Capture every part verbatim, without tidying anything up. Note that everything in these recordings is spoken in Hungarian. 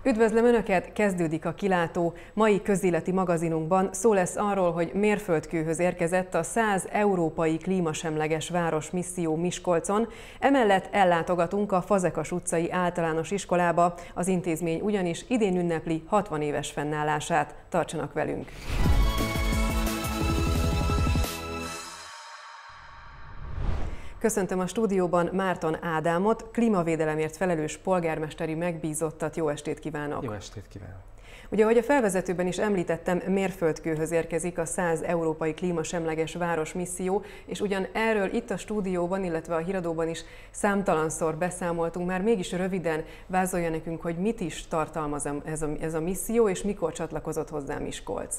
Üdvözlöm Önöket! Kezdődik a Kilátó. Mai közéleti magazinunkban szó lesz arról, hogy mérföldkőhöz érkezett a száz európai klímasemleges város misszió Miskolcon. Emellett ellátogatunk a Fazekas utcai általános iskolába. Az intézmény ugyanis idén ünnepli hatvan éves fennállását. Tartsanak velünk! Köszöntöm a stúdióban Márton Ádámot, klímavédelemért felelős polgármesteri megbízottat. Jó estét kívánok! Jó estét kívánok! Ugye, ahogy a felvezetőben is említettem, mérföldkőhöz érkezik a száz európai klímasemleges város misszió, és ugyan erről itt a stúdióban, illetve a híradóban is számtalanszor beszámoltunk, már mégis röviden vázolja nekünk, hogy mit is tartalmaz ez a, ez a misszió, és mikor csatlakozott hozzá Miskolc.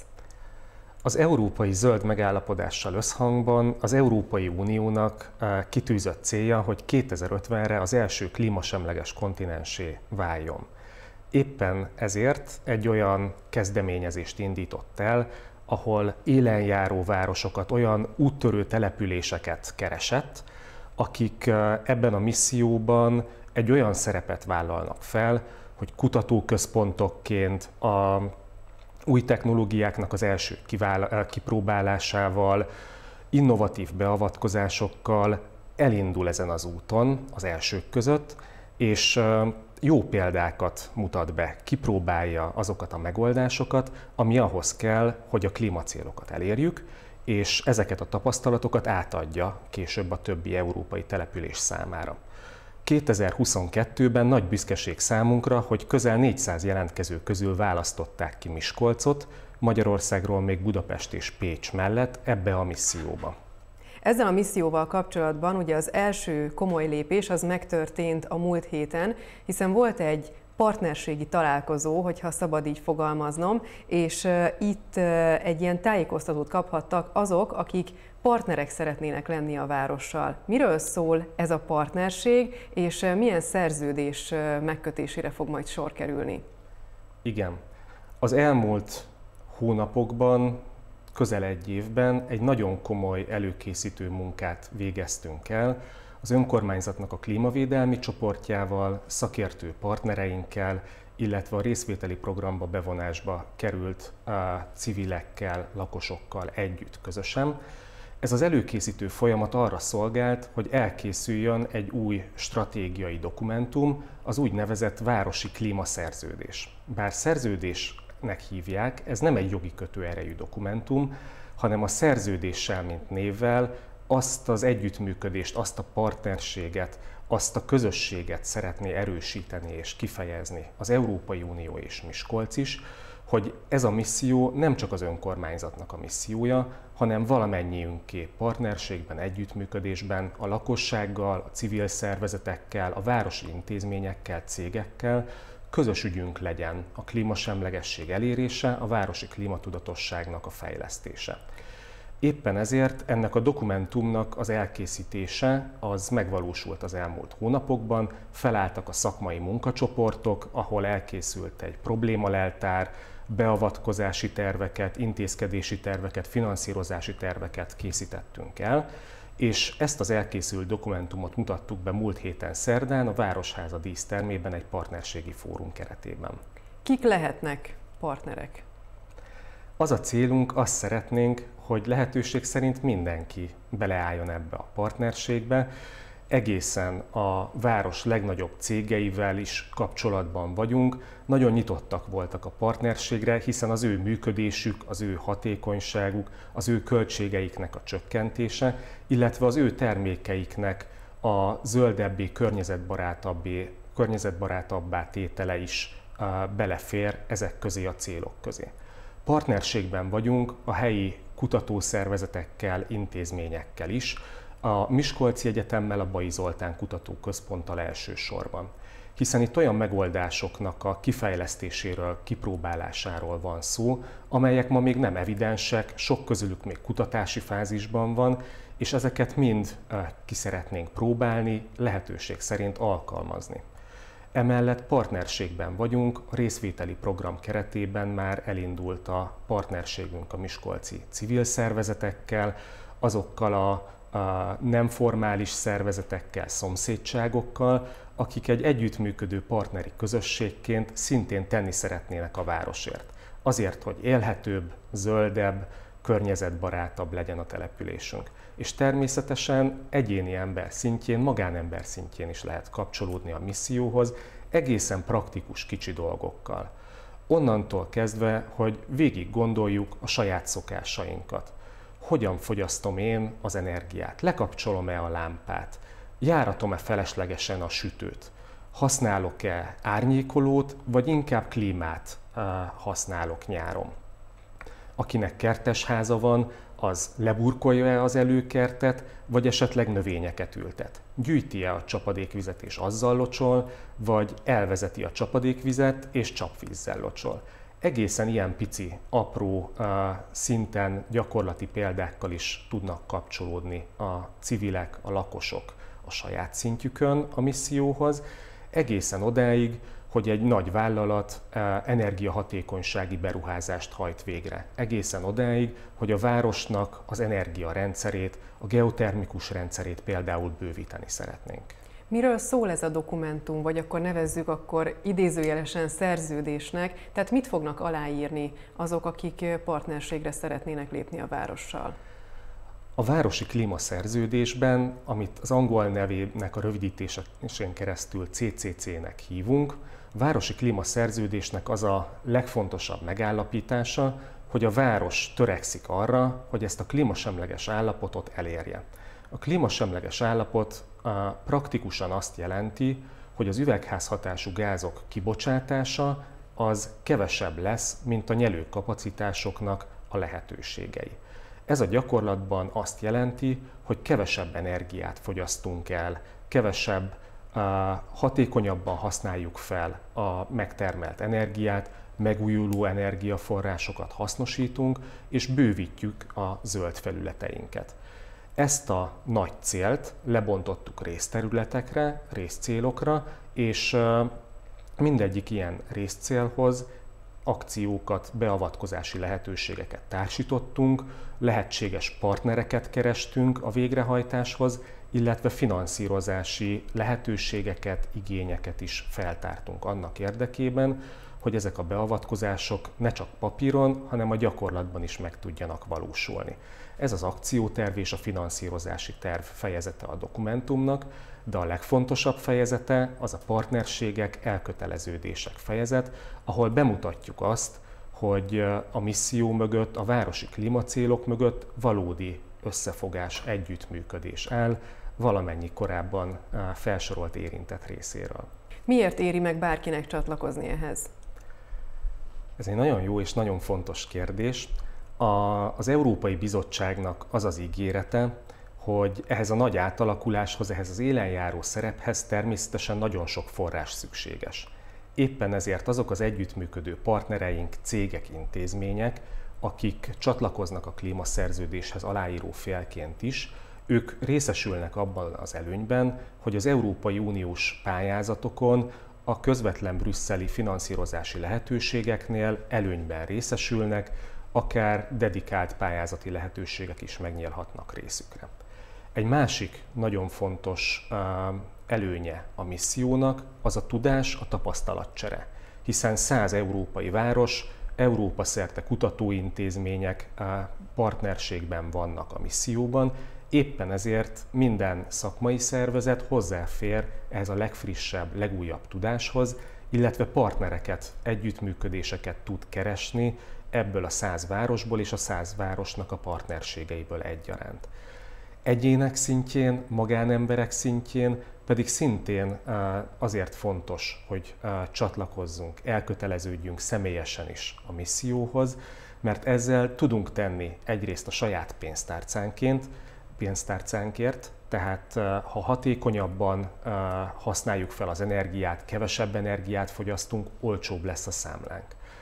Az európai zöld megállapodással összhangban az Európai Uniónak kitűzött célja, hogy kétezer-ötvenre az első klímasemleges kontinenssé váljon. Éppen ezért egy olyan kezdeményezést indított el, ahol élenjáró városokat, olyan úttörő településeket keresett, akik ebben a misszióban egy olyan szerepet vállalnak fel, hogy kutatóközpontokként, a új technológiáknak az első kipróbálásával, innovatív beavatkozásokkal elindul ezen az úton az elsők között, és jó példákat mutat be, kipróbálja azokat a megoldásokat, ami ahhoz kell, hogy a klímacélokat elérjük, és ezeket a tapasztalatokat átadja később a többi európai település számára. kétezer-huszonkettőben nagy büszkeség számunkra, hogy közel négyszáz jelentkező közül választották ki Miskolcot, Magyarországról még Budapest és Pécs mellett ebbe a misszióba. Ezzel a misszióval kapcsolatban ugye az első komoly lépés az megtörtént a múlt héten, hiszen volt egy partnerségi találkozó, hogyha szabad így fogalmaznom, és itt egy ilyen tájékoztatót kaphattak azok, akik partnerek szeretnének lenni a várossal. Miről szól ez a partnerség, és milyen szerződés megkötésére fog majd sor kerülni? Igen. Az elmúlt hónapokban, közel egy évben egy nagyon komoly előkészítő munkát végeztünk el. Az önkormányzatnak a klímavédelmi csoportjával, szakértő partnereinkkel, illetve a részvételi programba bevonásba került uh, civilekkel, lakosokkal együtt közösen. Ez az előkészítő folyamat arra szolgált, hogy elkészüljön egy új stratégiai dokumentum, az úgynevezett városi klímaszerződés. Bár szerződésnek hívják, ez nem egy jogi kötőerejű dokumentum, hanem a szerződéssel, mint névvel azt az együttműködést, azt a partnerséget, azt a közösséget szeretné erősíteni és kifejezni az Európai Unió és Miskolc is, hogy ez a misszió nem csak az önkormányzatnak a missziója, hanem valamennyiünké partnerségben, együttműködésben a lakossággal, a civil szervezetekkel, a városi intézményekkel, cégekkel közös ügyünk legyen a klímasemlegesség elérése, a városi klímatudatosságnak a fejlesztése. Éppen ezért ennek a dokumentumnak az elkészítése az megvalósult az elmúlt hónapokban, felálltak a szakmai munkacsoportok, ahol elkészült egy problémaleltár, beavatkozási terveket, intézkedési terveket, finanszírozási terveket készítettünk el, és ezt az elkészült dokumentumot mutattuk be múlt héten szerdán a Városháza dísztermében egy partnerségi fórum keretében. Kik lehetnek partnerek? Az a célunk, azt szeretnénk, hogy lehetőség szerint mindenki beleálljon ebbe a partnerségbe. Egészen a város legnagyobb cégeivel is kapcsolatban vagyunk. Nagyon nyitottak voltak a partnerségre, hiszen az ő működésük, az ő hatékonyságuk, az ő költségeiknek a csökkentése, illetve az ő termékeiknek a zöldebbé, környezetbarátabbé, környezetbarátabbá tétele is belefér ezek közé a célok közé. Partnerségben vagyunk a helyi kutatószervezetekkel, intézményekkel is, a Miskolci Egyetemmel, a Bai Zoltán Kutatóközponttal elsősorban. Hiszen itt olyan megoldásoknak a kifejlesztéséről, kipróbálásáról van szó, amelyek ma még nem evidensek, sok közülük még kutatási fázisban van, és ezeket mind ki szeretnénk próbálni, lehetőség szerint alkalmazni. Emellett partnerségben vagyunk, a részvételi program keretében már elindult a partnerségünk a miskolci civil szervezetekkel, azokkal a, a nem formális szervezetekkel, szomszédságokkal, akik egy együttműködő partneri közösségként szintén tenni szeretnének a városért. Azért, hogy élhetőbb, zöldebb, környezetbarátabb legyen a településünk. És természetesen egyéni ember szintjén, magánember szintjén is lehet kapcsolódni a misszióhoz, egészen praktikus kicsi dolgokkal. Onnantól kezdve, hogy végig gondoljuk a saját szokásainkat. Hogyan fogyasztom én az energiát? Lekapcsolom-e a lámpát? Járatom-e feleslegesen a sütőt? Használok-e árnyékolót, vagy inkább klímát uh, használok nyáron? Akinek kertesháza van, az leburkolja-e az előkertet, vagy esetleg növényeket ültet? Gyűjti-e a csapadékvizet és azzal locsol, vagy elvezeti a csapadékvizet és csapvízzel locsol? Egészen ilyen pici, apró uh, szinten gyakorlati példákkal is tudnak kapcsolódni a civilek, a lakosok a saját szintjükön a misszióhoz, egészen odáig, hogy egy nagy vállalat energiahatékonysági beruházást hajt végre. Egészen odáig, hogy a városnak az energiarendszerét, a geotermikus rendszerét például bővíteni szeretnénk. Miről szól ez a dokumentum, vagy akkor nevezzük akkor idézőjelesen szerződésnek, tehát mit fognak aláírni azok, akik partnerségre szeretnének lépni a várossal? A városi klímaszerződésben, amit az angol nevének a rövidítésén keresztül cé cé cé-nek hívunk, a városi klímaszerződésnek az a legfontosabb megállapítása, hogy a város törekszik arra, hogy ezt a klímasemleges állapotot elérje. A klímasemleges állapot praktikusan azt jelenti, hogy az üvegházhatású gázok kibocsátása az kevesebb lesz, mint a nyelőkapacitásoknak a lehetőségei. Ez a gyakorlatban azt jelenti, hogy kevesebb energiát fogyasztunk el, kevesebb, hatékonyabban használjuk fel a megtermelt energiát, megújuló energiaforrásokat hasznosítunk, és bővítjük a zöld felületeinket. Ezt a nagy célt lebontottuk részterületekre, részcélokra, és mindegyik ilyen részcélhoz akciókat, beavatkozási lehetőségeket társítottunk, lehetséges partnereket kerestünk a végrehajtáshoz, illetve finanszírozási lehetőségeket, igényeket is feltártunk annak érdekében, hogy ezek a beavatkozások ne csak papíron, hanem a gyakorlatban is meg tudjanak valósulni. Ez az akcióterv és a finanszírozási terv fejezete a dokumentumnak, de a legfontosabb fejezete az a partnerségek, elköteleződések fejezet, ahol bemutatjuk azt, hogy a misszió mögött, a városi klímacélok mögött valódi összefogás, együttműködés áll, valamennyi korábban felsorolt érintett részéről. Miért éri meg bárkinek csatlakozni ehhez? Ez egy nagyon jó és nagyon fontos kérdés. A, az Európai Bizottságnak az az ígérete, hogy ehhez a nagy átalakuláshoz, ehhez az élenjáró szerephez természetesen nagyon sok forrás szükséges. Éppen ezért azok az együttműködő partnereink, cégek, intézmények, akik csatlakoznak a klímaszerződéshez aláíró félként is, ők részesülnek abban az előnyben, hogy az Európai Uniós pályázatokon a közvetlen brüsszeli finanszírozási lehetőségeknél előnyben részesülnek, akár dedikált pályázati lehetőségek is megnyílhatnak részükre. Egy másik nagyon fontos előnye a missziónak az a tudás, a tapasztalatcsere, hiszen száz európai város, Európa szerte kutatóintézmények partnerségben vannak a misszióban, éppen ezért minden szakmai szervezet hozzáfér ehhez a legfrissebb, legújabb tudáshoz, illetve partnereket, együttműködéseket tud keresni ebből a száz városból és a száz városnak a partnerségeiből egyaránt. Egyének szintjén, magánemberek szintjén pedig szintén azért fontos, hogy csatlakozzunk, elköteleződjünk személyesen is a misszióhoz, mert ezzel tudunk tenni egyrészt a saját pénztárcánként, pénztárcánkért, tehát ha hatékonyabban használjuk fel az energiát, kevesebb energiát fogyasztunk, olcsóbb lesz a számlánk.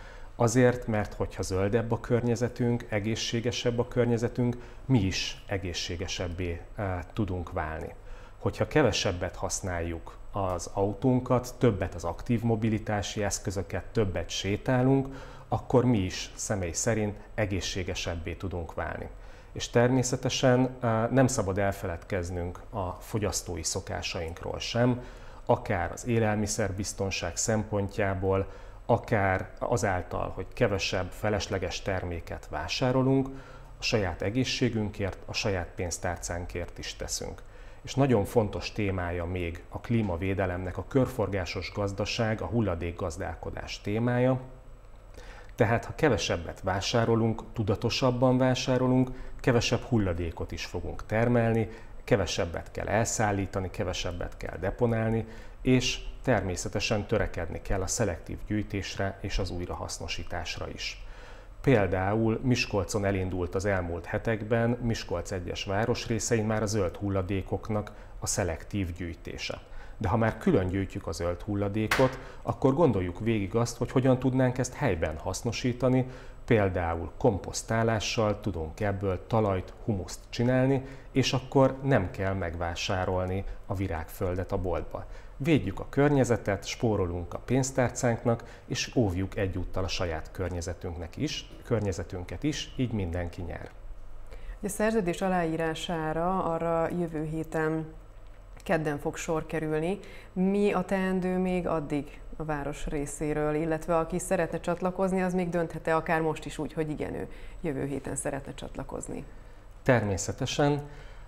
Azért, mert hogyha zöldebb a környezetünk, egészségesebb a környezetünk, mi is egészségesebbé tudunk válni. Hogyha kevesebbet használjuk az autónkat, többet az aktív mobilitási eszközöket, többet sétálunk, akkor mi is személy szerint egészségesebbé tudunk válni. És természetesen nem szabad elfeledkeznünk a fogyasztói szokásainkról sem. akár az élelmiszerbiztonság szempontjából, akár azáltal, hogy kevesebb felesleges terméket vásárolunk, a saját egészségünkért, a saját pénztárcánkért is teszünk. És nagyon fontos témája még a klímavédelemnek a körforgásos gazdaság, a hulladékgazdálkodás témája. Tehát ha kevesebbet vásárolunk, tudatosabban vásárolunk, kevesebb hulladékot is fogunk termelni, kevesebbet kell elszállítani, kevesebbet kell deponálni, és természetesen törekedni kell a szelektív gyűjtésre és az újrahasznosításra is. Például Miskolcon elindult az elmúlt hetekben Miskolc egyes városrészein már a zöld hulladékoknak a szelektív gyűjtése. De ha már külön gyűjtjük a zöld hulladékot, akkor gondoljuk végig azt, hogy hogyan tudnánk ezt helyben hasznosítani, például komposztálással tudunk ebből talajt, humuszt csinálni, és akkor nem kell megvásárolni a virágföldet a boltba. Védjük a környezetet, spórolunk a pénztárcánknak, és óvjuk egyúttal a saját környezetünknek is, környezetünket is, így mindenki nyer. A szerződés aláírására arra jövő héten kedden fog sor kerülni. Mi a teendő még addig a város részéről, illetve aki szeretne csatlakozni, az még dönthet-e akár most is úgy, hogy igen, ő jövő héten szeretne csatlakozni? Természetesen.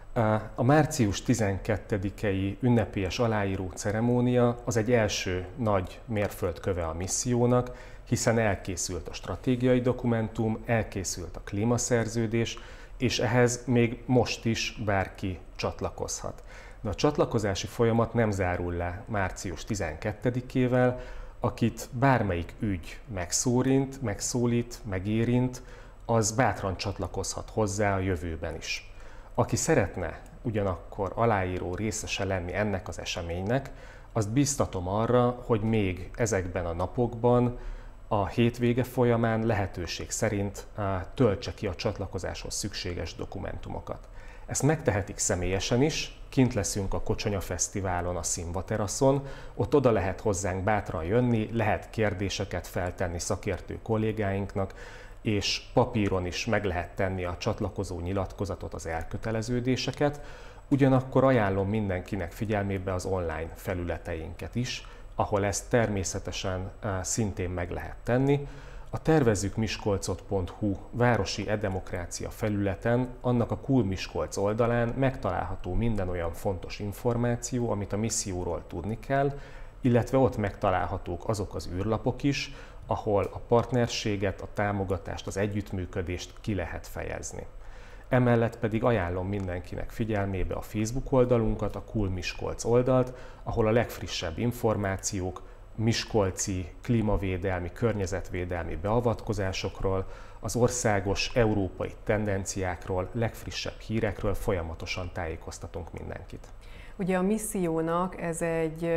A március tizenkettedikei ünnepélyes aláíró ceremónia az egy első nagy mérföldköve a missziónak, hiszen elkészült a stratégiai dokumentum, elkészült a klímaszerződés, és ehhez még most is bárki csatlakozhat. De a csatlakozási folyamat nem zárul le március tizenkettedikével, akit bármelyik ügy megszólít, megszólít, megérint, az bátran csatlakozhat hozzá a jövőben is. Aki szeretne ugyanakkor aláíró részese lenni ennek az eseménynek, azt biztatom arra, hogy még ezekben a napokban, a hétvége folyamán lehetőség szerint töltse ki a csatlakozáshoz szükséges dokumentumokat. Ezt megtehetik személyesen is, kint leszünk a Kocsonya Fesztiválon, a Szimva teraszon, ott oda lehet hozzánk bátran jönni, lehet kérdéseket feltenni szakértő kollégáinknak, és papíron is meg lehet tenni a csatlakozó nyilatkozatot, az elköteleződéseket. Ugyanakkor ajánlom mindenkinek figyelmébe az online felületeinket is, ahol ezt természetesen szintén meg lehet tenni. A tervezzük miskolcot pont hu városi e-demokrácia felületen, annak a Cool Miskolc oldalán megtalálható minden olyan fontos információ, amit a misszióról tudni kell, illetve ott megtalálhatók azok az űrlapok is, ahol a partnerséget, a támogatást, az együttműködést ki lehet fejezni. Emellett pedig ajánlom mindenkinek figyelmébe a Facebook oldalunkat, a Cool Miskolc oldalt, ahol a legfrissebb információk, miskolci klímavédelmi, környezetvédelmi beavatkozásokról, az országos, európai tendenciákról, legfrissebb hírekről folyamatosan tájékoztatunk mindenkit. Ugye a missziónak ez egy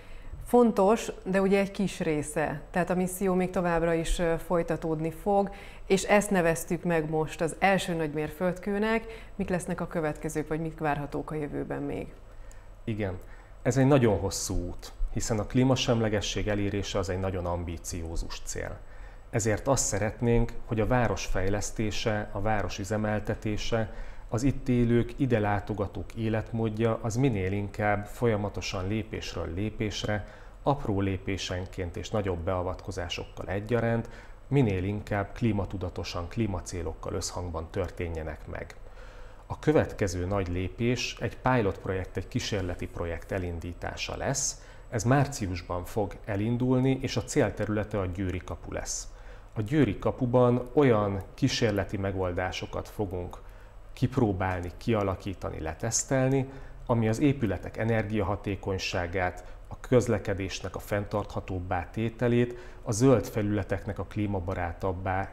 fontos, de ugye egy kis része. Tehát a misszió még továbbra is folytatódni fog, és ezt neveztük meg most az első nagy mérföldkőnek. Mik lesznek a következők, vagy mik várhatók a jövőben még? Igen, ez egy nagyon hosszú út, hiszen a klímasemlegesség elérése az egy nagyon ambíciózus cél. Ezért azt szeretnénk, hogy a város fejlesztése, a város üzemeltetése, az itt élők, ide látogatók életmódja az minél inkább folyamatosan lépésről lépésre, apró lépésenként és nagyobb beavatkozásokkal egyaránt, minél inkább klímatudatosan, klímacélokkal összhangban történjenek meg. A következő nagy lépés egy pilot projekt, egy kísérleti projekt elindítása lesz. Ez márciusban fog elindulni, és a célterülete a Győri kapu lesz. A Győri kapuban olyan kísérleti megoldásokat fogunk kipróbálni, kialakítani, letesztelni, ami az épületek energiahatékonyságát, a közlekedésnek a fenntarthatóbbá tételét, a zöld felületeknek a klímabarátabbá,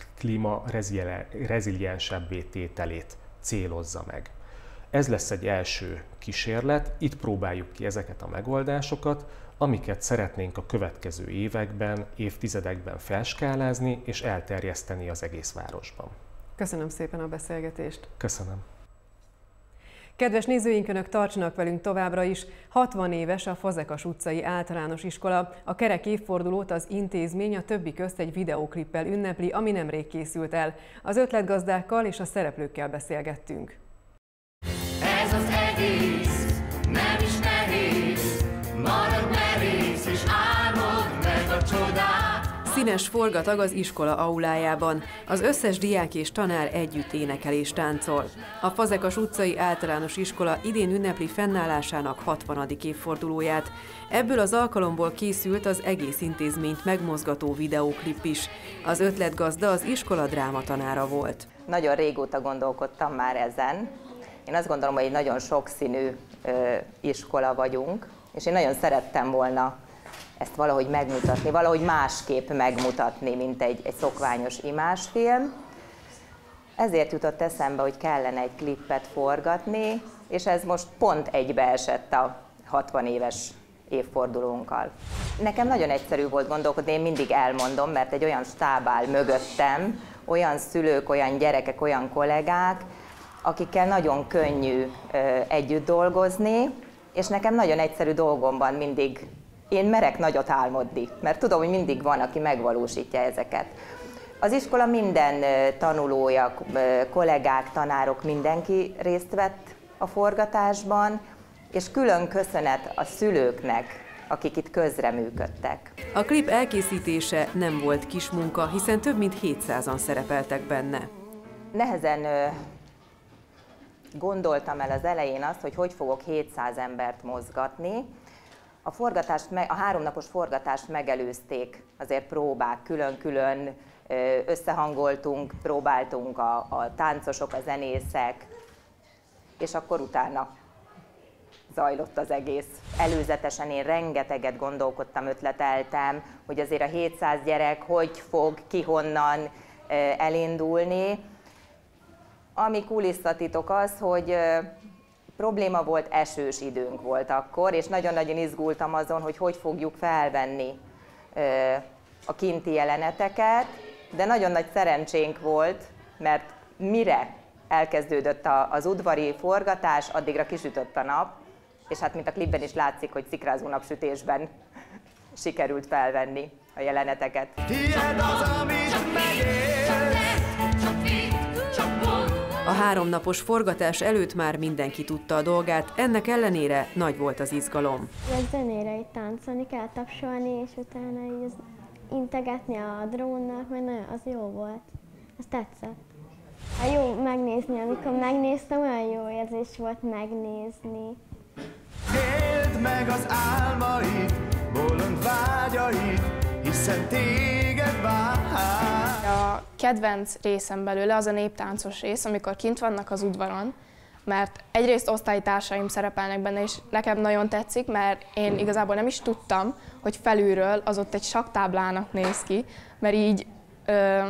klímareziliensebbé tételét célozza meg. Ez lesz egy első kísérlet, itt próbáljuk ki ezeket a megoldásokat, amiket szeretnénk a következő években, évtizedekben felskálázni és elterjeszteni az egész városban. Köszönöm szépen a beszélgetést! Köszönöm! Kedves nézőink, Önök tartsanak velünk továbbra is. hatvan éves a Fazekas utcai általános iskola. A kerek évfordulót az intézmény a többi közt egy videóklippel ünnepli, ami nemrég készült el. Az ötletgazdákkal és a szereplőkkel beszélgettünk. Ez az egész nem is nehéz, Színes forgatag az iskola aulájában. Az összes diák és tanár együtt énekel és táncol. A Fazekas utcai általános iskola idén ünnepli fennállásának hatvanadik évfordulóját. Ebből az alkalomból készült az egész intézményt megmozgató videóklip is. Az ötletgazda az iskola drámatanára volt. Nagyon régóta gondolkodtam már ezen. Én azt gondolom, hogy egy nagyon sokszínű ö, iskola vagyunk, és én nagyon szerettem volna ezt valahogy megmutatni, valahogy másképp megmutatni, mint egy, egy szokványos imázsfilm. Ezért jutott eszembe, hogy kellene egy klippet forgatni, és ez most pont egybeesett a hatvan éves évfordulónkkal. Nekem nagyon egyszerű volt gondolkodni, én mindig elmondom, mert egy olyan stáb áll mögöttem, olyan szülők, olyan gyerekek, olyan kollégák, akikkel nagyon könnyű ö, együtt dolgozni, és nekem nagyon egyszerű dolgom van mindig. Én merek nagyot álmodni, mert tudom, hogy mindig van, aki megvalósítja ezeket. Az iskola minden tanulója, kollégák, tanárok, mindenki részt vett a forgatásban, és külön köszönet a szülőknek, akik itt közreműködtek. A klip elkészítése nem volt kis munka, hiszen több mint hétszázan szerepeltek benne. Nehezen gondoltam el az elején azt, hogy hogy fogok hétszáz embert mozgatni. A, forgatást, a háromnapos forgatást megelőzték azért próbák, külön-külön összehangoltunk, próbáltunk a, a táncosok, a zenészek, és akkor utána zajlott az egész. Előzetesen én rengeteget gondolkodtam, ötleteltem, hogy azért a hétszáz gyerek hogy fog, ki honnan elindulni. Ami kulisszatitok az, hogy probléma volt, esős időnk volt akkor, és nagyon-nagyon izgultam azon, hogy hogy fogjuk felvenni a kinti jeleneteket, de nagyon nagy szerencsénk volt, mert mire elkezdődött az udvari forgatás, addigra kisütött a nap, és hát mint a klipben is látszik, hogy szikrázó napsütésben sikerült felvenni a jeleneteket. A háromnapos forgatás előtt már mindenki tudta a dolgát, ennek ellenére nagy volt az izgalom. A zenére itt táncolni kell, tapsolni, és utána így integetni a drónnak, mert nagyon, az jó volt. Az tetszett. A jó megnézni, amikor megnéztem, olyan jó érzés volt megnézni. Éld meg az álmaid, bolond vágyait, hiszen téged vár. A kedvenc részem belőle az a néptáncos rész, amikor kint vannak az udvaron, mert egyrészt osztálytársaim szerepelnek benne, és nekem nagyon tetszik, mert én igazából nem is tudtam, hogy felülről az ott egy sakktáblának néz ki, mert így ö,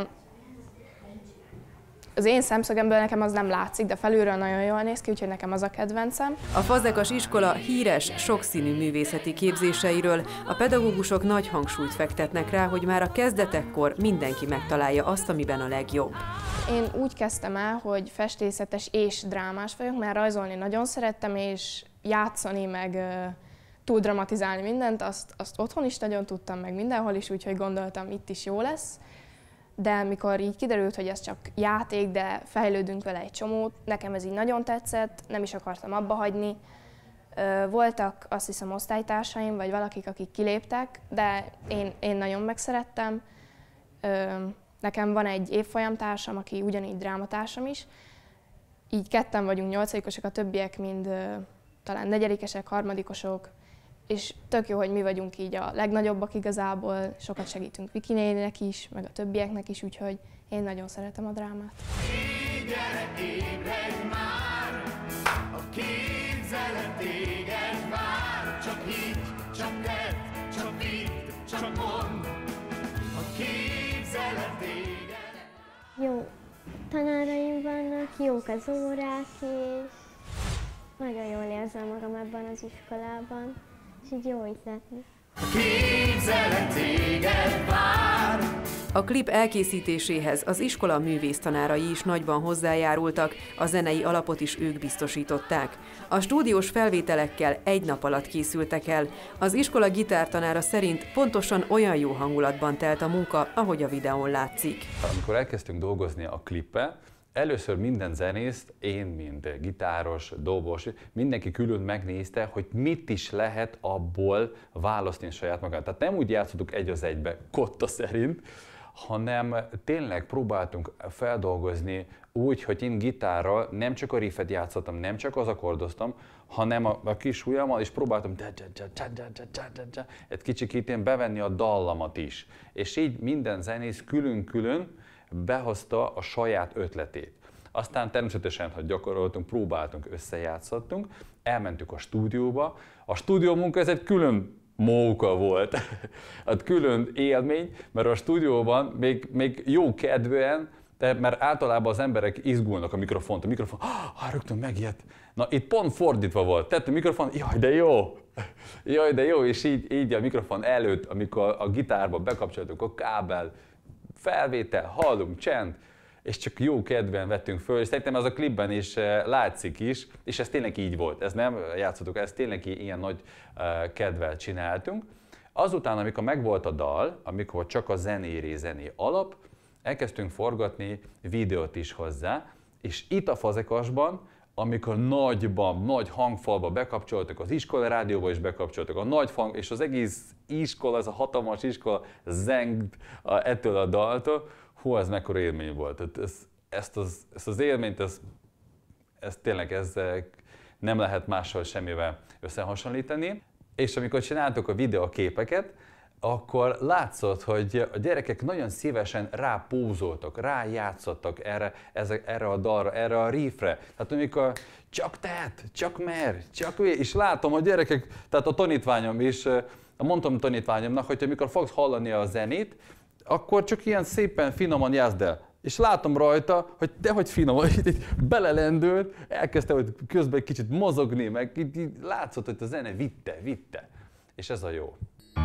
az én szemszögemből nekem az nem látszik, de felülről nagyon jól néz ki, úgyhogy nekem az a kedvencem. A Fazekas iskola híres, sokszínű művészeti képzéseiről a pedagógusok nagy hangsúlyt fektetnek rá, hogy már a kezdetekkor mindenki megtalálja azt, amiben a legjobb. Én úgy kezdtem el, hogy festészetes és drámás vagyok, mert rajzolni nagyon szerettem, és játszani, meg uh, túl dramatizálni mindent, azt, azt otthon is nagyon tudtam, meg mindenhol is, úgyhogy gondoltam, itt is jó lesz. De mikor így kiderült, hogy ez csak játék, de fejlődünk vele egy csomót, nekem ez így nagyon tetszett, nem is akartam abba hagyni. Voltak azt hiszem osztálytársaim, vagy valakik, akik kiléptek, de én, én nagyon megszerettem. Nekem van egy évfolyamtársam, aki ugyanígy drámatársam is. Így ketten vagyunk nyolcadikosok, a többiek mind talán negyedikesek, harmadikosok. És tök jó, hogy mi vagyunk így a legnagyobbak igazából, sokat segítünk Viki néninek is, meg a többieknek is, úgyhogy én nagyon szeretem a drámát. Gyere, ébredj már, a képzelet téged vár, csak hidd, csak tedd, csak vidd, csak mondd, a képzelet téged. Jó tanáraim vannak, jók az órák, és nagyon jól érzem magam ebben az iskolában. És így jó itt letni. Képzelet téged vár. A klip elkészítéséhez az iskola művésztanárai is nagyban hozzájárultak, a zenei alapot is ők biztosították. A stúdiós felvételekkel egy nap alatt készültek el. Az iskola gitártanára szerint pontosan olyan jó hangulatban telt a munka, ahogy a videón látszik. Amikor elkezdtünk dolgozni a klippel, Először minden zenészt, én, mint gitáros, dobos, mindenki külön megnézte, hogy mit is lehet abból választani saját magát. Tehát nem úgy játszottuk egy az egybe, kotta szerint, hanem tényleg próbáltunk feldolgozni úgy, hogy én gitárral nem csak a riffet játszottam, nem csak az akkordoztam, hanem a, a kis ujjammal is próbáltam egy kicsit én bevenni a dallamat is. És így minden zenész külön-külön behozta a saját ötletét. Aztán természetesen, hogy gyakoroltunk, próbáltunk, összejátszottunk, elmentük a stúdióba. A stúdió munka ez egy külön móka volt, hát külön élmény, mert a stúdióban még, még jó kedvűen, de mert általában az emberek izgulnak a mikrofont, a mikrofon, ah, rögtön megijedt. Na itt pont fordítva volt, tett a mikrofon, jaj de jó, jaj de jó, és így, így a mikrofon előtt, amikor a gitárba bekapcsoltuk a kábel, felvétel, hallunk, csend, és csak jó kedven vettünk föl, és szerintem ez a klipben is látszik is, és ez tényleg így volt, ez nem játszottuk, ez tényleg ilyen nagy kedvel csináltunk. Azután, amikor megvolt a dal, amikor csak a zenéri zené alap, elkezdtünk forgatni videót is hozzá, és itt a Fazekasban, amikor nagyban, nagy hangfalba bekapcsoltak, az iskola rádióba is bekapcsoltak, a nagy hang, és az egész iskola, ez a hatalmas iskola zengt ettől a daltól, hú, ez mekkora élmény volt. Ez, ezt, az, ezt az élményt, ez, ez tényleg ez nem lehet mással semmivel összehasonlítani. És amikor csináltuk a videoképeket, akkor látszott, hogy a gyerekek nagyon szívesen rápózoltak, rájátszottak erre, erre a dalra, erre a riffre. Tehát amikor csak tehet, csak mer, csak vé, és látom a gyerekek, tehát a tanítványom is, mondtam a tanítványomnak, hogy amikor fogsz hallani a zenét, akkor csak ilyen szépen finoman játszd el. És látom rajta, hogy dehogy finoman, így belelendült, elkezdte hogy közben egy kicsit mozogni, meg így, így látszott, hogy a zene vitte, vitte. És ez a jó.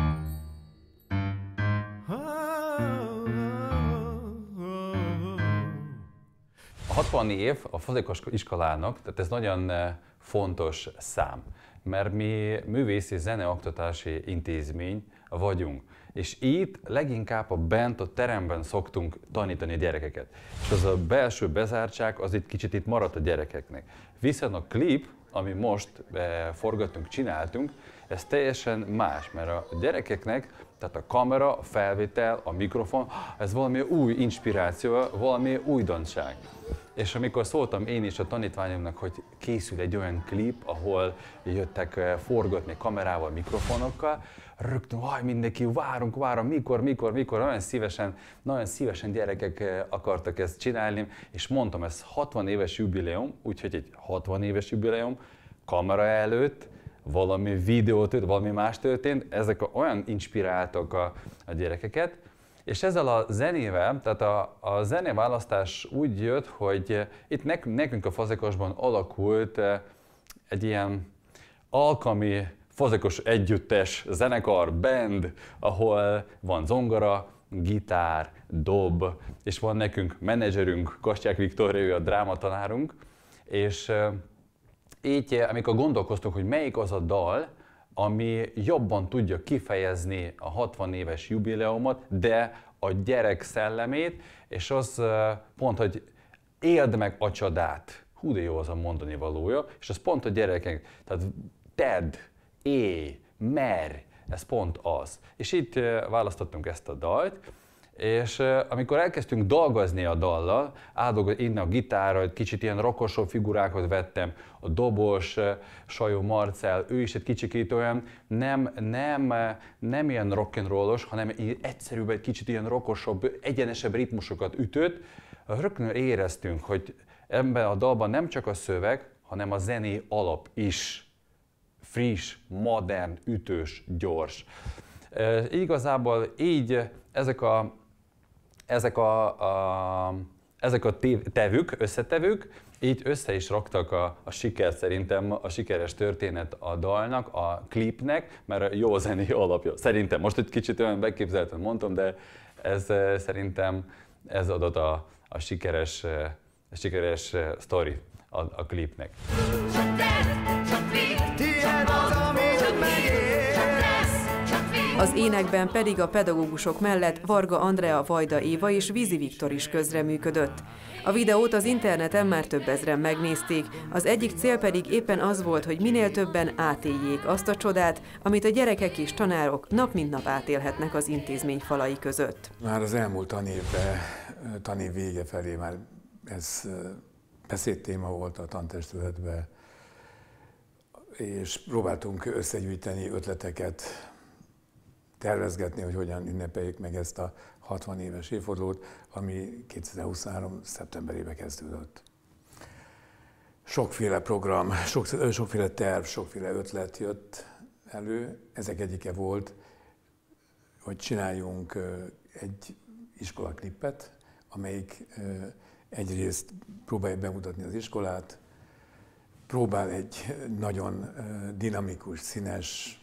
A hatvan év a Fazekas iskolának, tehát ez nagyon fontos szám, mert mi művészi zeneoktatási intézmény vagyunk. És itt leginkább a bent, a teremben szoktunk tanítani a gyerekeket. És az a belső bezártság az itt kicsit itt maradt a gyerekeknek. Viszont a klip, ami most eh, forgatunk, csináltunk, ez teljesen más, mert a gyerekeknek, tehát a kamera, a felvétel, a mikrofon, ez valami új inspiráció, valami újdonság. És amikor szóltam én is a tanítványomnak, hogy készül egy olyan klip, ahol jöttek forgatni kamerával, mikrofonokkal, rögtön, haj, mindenki, várunk, várunk, mikor, mikor, mikor, nagyon szívesen, nagyon szívesen gyerekek akartak ezt csinálni, és mondtam, ez hatvan éves jubileum, úgyhogy egy hatvan éves jubileum, kamera előtt, valami videó történt, valami más történt, ezek olyan inspiráltak a, a gyerekeket, és ezzel a zenével, tehát a, a zeneválasztás úgy jött, hogy itt nekünk, nekünk a Fazekasban alakult egy ilyen alkalmi Fazekos együttes, zenekar, band, ahol van zongora, gitár, dob, és van nekünk menedzserünk, Kastyák Viktor, ő a drámatanárunk, és így, amikor gondolkoztunk, hogy melyik az a dal, ami jobban tudja kifejezni a hatvan éves jubileumot, de a gyerek szellemét, és az pont, hogy éld meg a csodát. Hú, de jó az a mondani valója, és az pont a gyerekek, tehát tedd, élj, merj, ez pont az. És itt választottunk ezt a dalt, és amikor elkezdtünk dolgozni a dallal, átdolgozni én a gitárra, egy kicsit ilyen rockosabb figurákat vettem, a dobos, Sajó Marcell, ő is egy kicsit olyan, nem, nem, nem ilyen rock'n'rollos, hanem egyszerűbb, egy kicsit ilyen rockosabb, egyenesebb ritmusokat ütött. Rögtön éreztünk, hogy ebben a dalban nem csak a szöveg, hanem a zené alap is friss, modern, ütős, gyors. E, igazából így ezek a Ezek a, a, ezek a tevük, összetevők, így össze is raktak a, a siker, szerintem a sikeres történet a dalnak, a klipnek, mert jó zenei alapja. Szerintem, most egy kicsit olyan beképzelten mondtam, de ez szerintem ez adott a, a sikeres, a sikeres sztori a, a klipnek. Csak tedd, csak vidd, tiéd az, amit megér. Csak tesz, csak vidd, Az énekben pedig a pedagógusok mellett Varga Andrea, Vajda Éva és Vízi Viktor is közreműködött. A videót az interneten már több ezren megnézték, az egyik cél pedig éppen az volt, hogy minél többen átéljék azt a csodát, amit a gyerekek és tanárok nap mint nap átélhetnek az intézmény falai között. Már az elmúlt tanévben, tanév vége felé már ez beszédtéma volt a tantestületben, és próbáltunk összegyűjteni ötleteket, tervezgetni, hogy hogyan ünnepeljük meg ezt a hatvan éves évfordulót, ami kétezer-huszonhárom. szeptemberében kezdődött. Sokféle program, sok, sokféle terv, sokféle ötlet jött elő. Ezek egyike volt, hogy csináljunk egy iskolaklippet, amelyik egyrészt próbálja bemutatni az iskolát, próbál egy nagyon dinamikus, színes,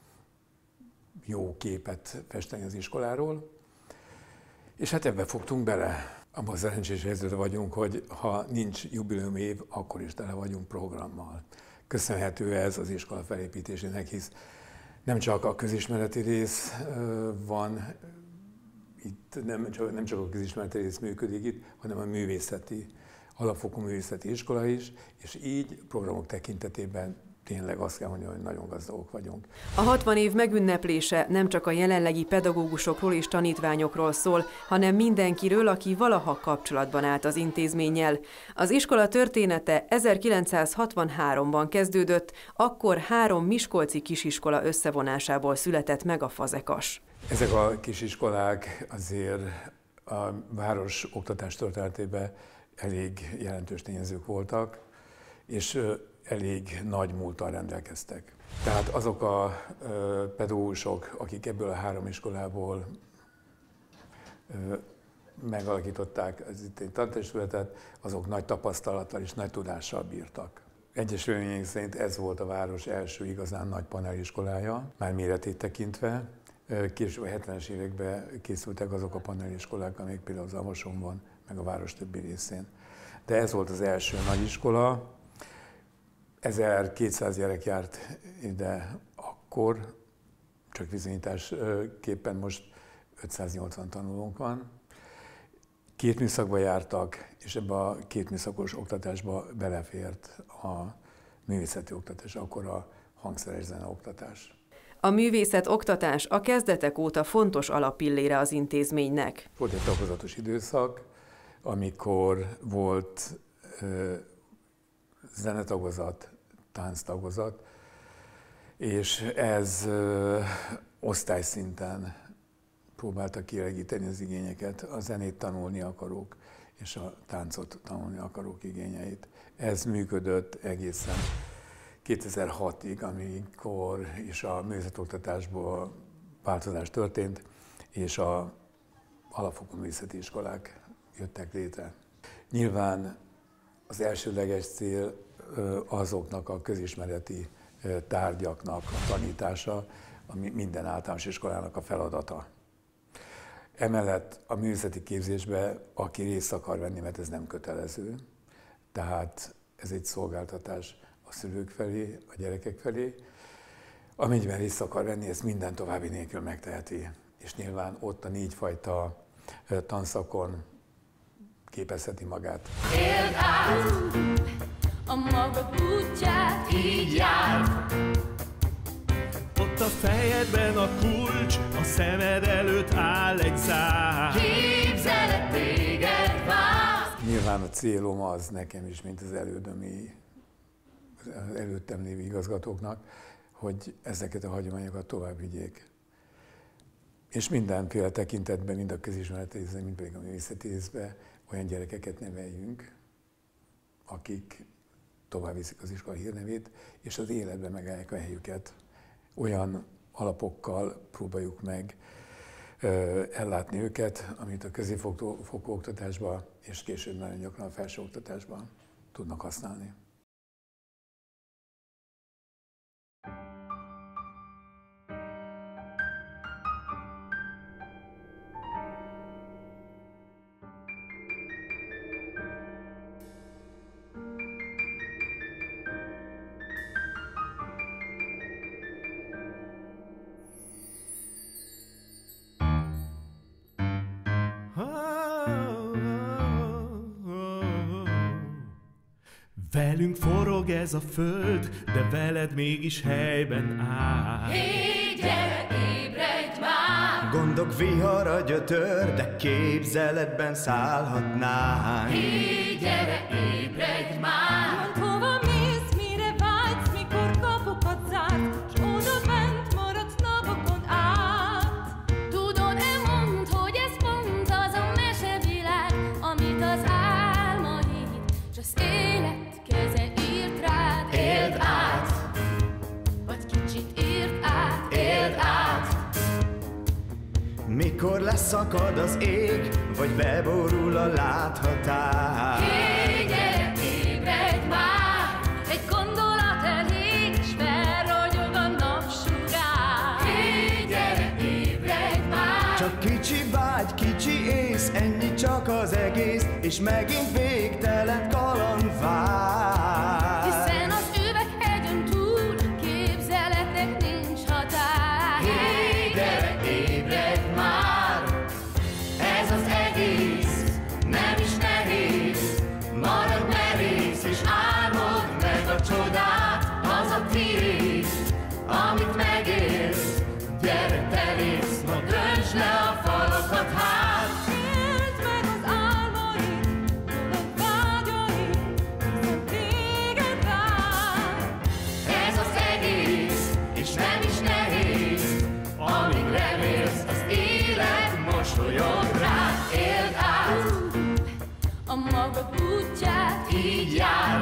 jó képet festeni az iskoláról, és hát ebbe fogtunk bele. Abban a szerencsés helyzetben vagyunk, hogy ha nincs jubileum év, akkor is tele vagyunk programmal. Köszönhető ez az iskola felépítésének, hisz nem csak a közismereti rész van itt, nem csak, nem csak a közismereti rész működik itt, hanem a művészeti, alapfokú művészeti iskola is, és így programok tekintetében tényleg azt kell mondani, hogy nagyon gazdagok vagyunk. A hatvan év megünneplése nem csak a jelenlegi pedagógusokról és tanítványokról szól, hanem mindenkiről, aki valaha kapcsolatban állt az intézménnyel. Az iskola története ezerkilencszázhatvanháromban kezdődött, akkor három miskolci kisiskola összevonásából született meg a Fazekas. Ezek a kisiskolák azért a város oktatás történetében elég jelentős tényezők voltak, és elég nagy múlttal rendelkeztek. Tehát azok a ö, pedagógusok, akik ebből a három iskolából ö, megalakították az itteni tantestületet, azok nagy tapasztalattal és nagy tudással bírtak. Egyes vélemények szerint ez volt a város első igazán nagy paneliskolája, már méretét tekintve. Később a hetvenes években készültek azok a paneliskolák, amelyek például az Avasonban, meg a város többi részén. De ez volt az első nagy iskola. ezerkétszáz gyerek járt ide akkor, csak bizonyításképpen most ötszáznyolcvan tanulónk van. Két műszakba jártak, és ebbe a két műszakos oktatásba belefért a művészeti oktatás, akkor a hangszeres zene oktatás. A művészet oktatás a kezdetek óta fontos alappillére az intézménynek. Volt egy tagozatos időszak, amikor volt ö, zenetagozat, tánctagozat, és ez ö, osztályszinten próbálta kielégíteni az igényeket, a zenét tanulni akarók és a táncot tanulni akarók igényeit. Ez működött egészen kétezer-hatig, amikor is a művészetoktatásból változás történt, és a alapfokú művészeti iskolák jöttek létre. Nyilván az elsődleges cél azoknak a közismereti tárgyaknak a tanítása, ami minden általános iskolának a feladata. Emellett a művészeti képzésbe, aki részt akar venni, mert ez nem kötelező, tehát ez egy szolgáltatás a szülők felé, a gyerekek felé. Amennyiben részt akar venni, ezt minden további nélkül megteheti. És nyilván ott a négyfajta tanszakon képezheti magát. Éld át a maga útját, így jár. Ott a fejedben a kulcs, a szemed előtt áll egy szár. Képzelet téged vár. Nyilván a célom az nekem is, mint az elődömi, az előttem lévő igazgatóknak, hogy ezeket a hagyományokat tovább vigyék. És mindenféle tekintetben, mind a közismereti részben, mind pedig a művészeti részben olyan gyerekeket neveljünk, akik tovább viszik az iskola hírnevét, és az életben megállják a helyüket. Olyan alapokkal próbáljuk meg ö, ellátni őket, amit a középfokú oktatásban és később nagyon gyakran a felsőoktatásban tudnak használni. Velünk forog ez a föld, de veled mégis helyben áll. Hé, gyere, ébredj már! Gondok vihara gyötör, de képzeletben szállhatnánk. Hé, gyere, ébredj már! Mondd, hova mész, mire vágysz, mikor kapukat zárt, s oda bent maradsz napokon át. Tudod-e, mondd, hogy ez pont az a mesevilág, amit az álmaid, s az élet keze írt rád. Éld át, vagy kicsit írt át, éld át. Mikor leszakad az ég, vagy beborul a láthatár. Hé, gyere, ébredj már! Egy gondolat elég, s felragyog a napsugár. Hé, gyere, ébredj már! Csak kicsi vágy, kicsi ész, ennyi csak az egész, és megint végtelen kaland vár. Hiszen az üveghegyen túl képzeletek nincs határ. Hé, gyere, ébredj már! Ez az egész nem is nehéz, maradj merész és álmod meg a csodát, az a tiéd, amit megélsz. Gyere, te rész, ma döntsd le a falakat hát. Éld meg az álmaid, boldog vágyaid, hiszen téged vár. Ez az egész, és nem is nehéz, amíg remélsz, az élet mosolyog rád. Éld át a maga útját, így jár.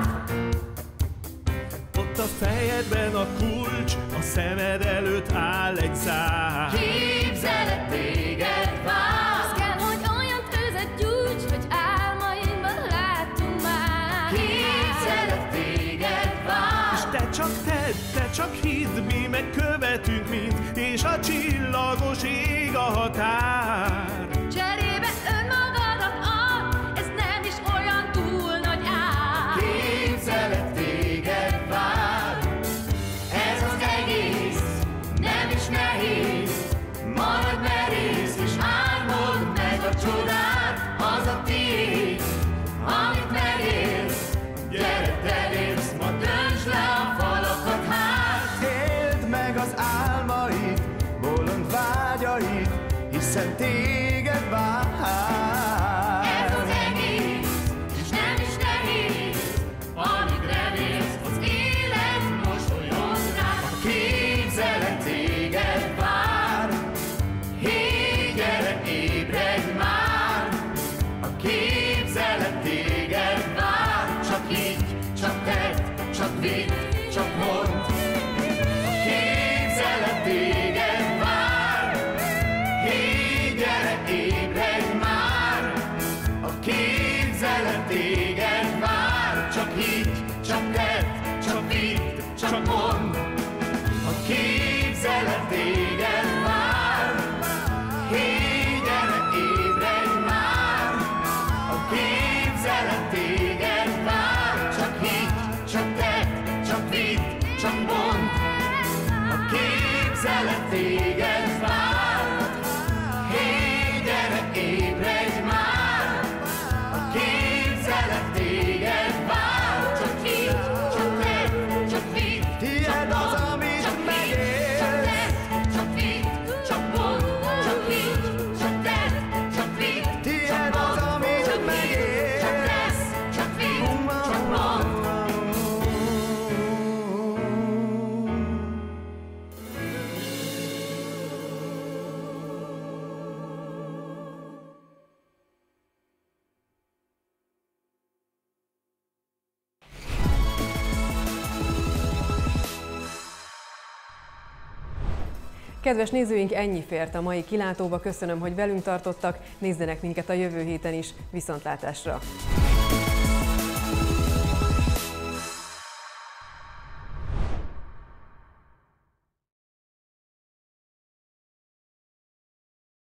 Ott a fejedben a kulcs, a szemed előtt áll egy szár. Képzelet téged vár. Az kell, hogy olyan tüzet gyújts, hogy álmaimban láttunk már. Képzelet téged vár. És te csak tedd, te csak hidd, mi meg követünk mind, és a csillagos ég a határ. Cserébe önmagadat ad, ez nem is olyan túl nagy ár. Képzelet téged vár. Ez az egész nem is nehéz, maradj merész és álmod meg a csodát, az a tiéd, amit megélsz. Gyere, te rész, ma döntsd le a falakat hát. Éld meg az álmaid, bolond vágyaid, hiszen téged vár. Ez az egész, és nem is nehéz, amíg remélsz, az élet mosolyon rád. A képzelet téged vár. Hé, gyere, ébredj már! A képzelet téged vár. Csak így, csak tedd, csak vidd, csak mondd. A képzelet téged vár. Hé, gyere, ébredj már! A képzelet téged vár. Csak így, csak tedd, csak vidd, csak mondd. A képzelet téged vár. Hé, gyere, ébredj már! A képzelet téged vár. Csak így, csak tedd, csak vidd, csak mondd. A képzelet téged vár. Hé, gyere, ébredj már! A képzelet téged vár. Csak így, csak tedd, csak vidd, Tied az, amit csak így, megélsz. csak tedd, csak vidd, csak mondd. Csak így, csak tedd, csak vidd, Tied csak az, mondd. amit Csak így, megélsz. csak tesz, csak vidd, csak mondd. Kedves nézőink, ennyi fért a mai kilátóba. Köszönöm, hogy velünk tartottak. Nézzenek minket a jövő héten is. Viszontlátásra!